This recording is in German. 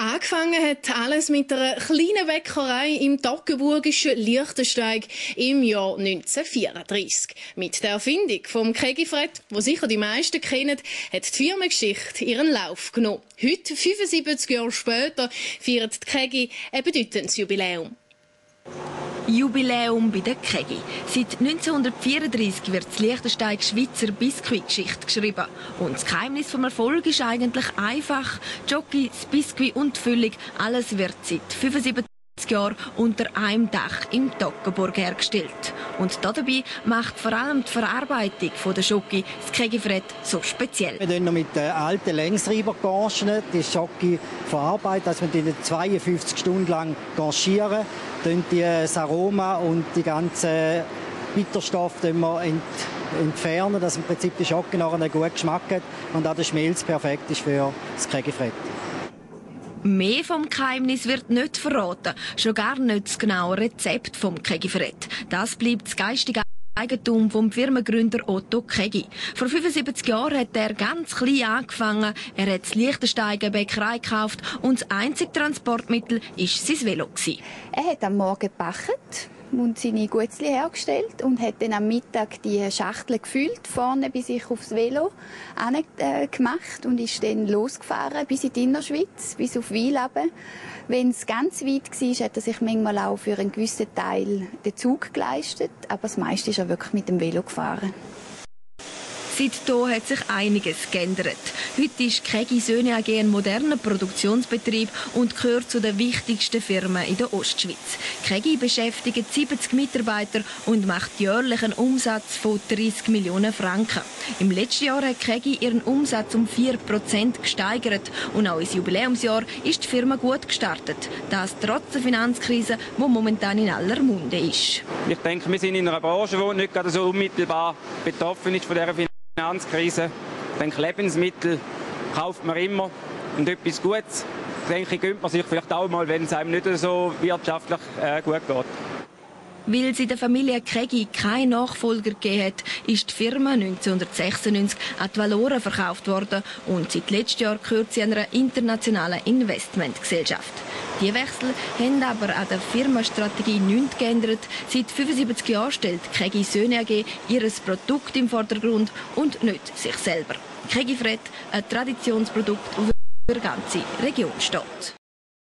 Angefangen hat alles mit einer kleinen Bäckerei im toggenburgischen Liechtensteig im Jahr 1934. Mit der Erfindung vom Kegifred, wo sicher die meisten kennen, hat die Firmengeschichte ihren Lauf genommen. Heute, 75 Jahre später, feiert die Kegi ein bedeutendes Jubiläum. Jubiläum bei der Kegi. Seit 1934 wird die Liechtensteig Schweizer Biskuitgeschichte geschrieben. Und das Geheimnis vom Erfolg ist eigentlich einfach. Jockey, das Biskuit und die Füllung, alles wird seit 75 Jahren unter einem Dach im Toggenburg hergestellt. Und dabei macht vor allem die Verarbeitung der Schoki das Kegifred so speziell. Wir noch mit den alten Längsreiber die Schoki verarbeiten, dass wir die 52 Stunden lang ganchieren, das Aroma und die ganzen Bitterstoffe entfernen, dass im Prinzip die Schoki noch einen guten Geschmack hat und auch der Schmelz perfekt ist für das Kegifred. Mehr vom Geheimnis wird nicht verraten, schon gar nicht das genaue Rezept vom Kegifred. Das bleibt das geistige Eigentum vom Firmengründer Otto Kegi. Vor 75 Jahren hat er ganz klein angefangen. Er hat das Liechtensteig eine Bäckerei gekauft und das einzige Transportmittel war sein Velo. Er hat am Morgen gebacken und seine Gutzli hergestellt und hat dann am Mittag die Schachtel gefüllt, vorne bei sich aufs Velo gemacht und ist dann losgefahren bis in die Innerschweiz, bis auf Wil runter. Wenn es ganz weit war, hat er sich manchmal auch für einen gewissen Teil den Zug geleistet, aber das meiste ist er wirklich mit dem Velo gefahren. Seitdem hat sich einiges geändert. Heute ist Kegi Söhne AG ein moderner Produktionsbetrieb und gehört zu den wichtigsten Firmen in der Ostschweiz. Kegi beschäftigt 70 Mitarbeiter und macht jährlich einen Umsatz von 30 Millionen Franken. Im letzten Jahr hat Kegi ihren Umsatz um 4% gesteigert und auch ins Jubiläumsjahr ist die Firma gut gestartet. Das trotz der Finanzkrise, die momentan in aller Munde ist. Ich denke, wir sind in einer Branche, die nicht gerade so unmittelbar betroffen ist von dieser Finanzkrise. Ich denke, Lebensmittel kauft man immer und etwas Gutes, denke ich, gönnt man sich vielleicht auch mal, wenn es einem nicht so wirtschaftlich gut geht. Weil es in der Familie Kegi keinen Nachfolger gegeben hat, ist die Firma 1996 an die Valora verkauft worden und seit letztem Jahr gehört sie einer internationalen Investmentgesellschaft. Die Wechsel haben aber an der Firmenstrategie nichts geändert. Seit 75 Jahren stellt Kegi Söhne AG ihr Produkt im Vordergrund und nicht sich selber. Kegifred, ein Traditionsprodukt, das für die ganze Region steht.